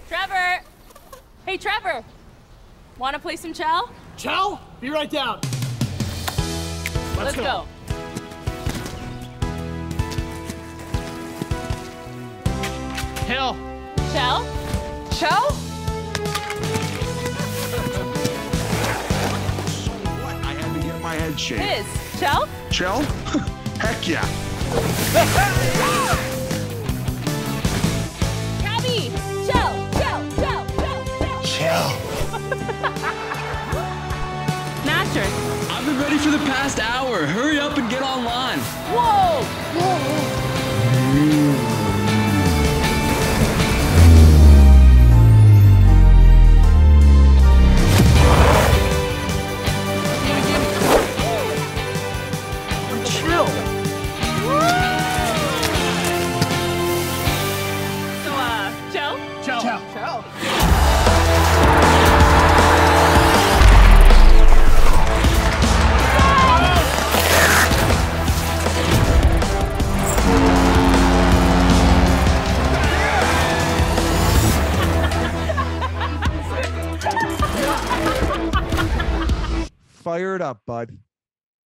Trevor! Hey, Trevor! Want to play some Chel? Chel, be right down. Let's go. Hill. Chel? Chel? So what? I had to get my head shaved. Liz. Chel? Chel? Heck yeah. Gabby! Chel! Chel! Chel! Chel! Chel. Master. I've been ready for the past hour. Hurry up and get online. Whoa! Chill. So, Chel? Chel. Chel. Fire it up, bud.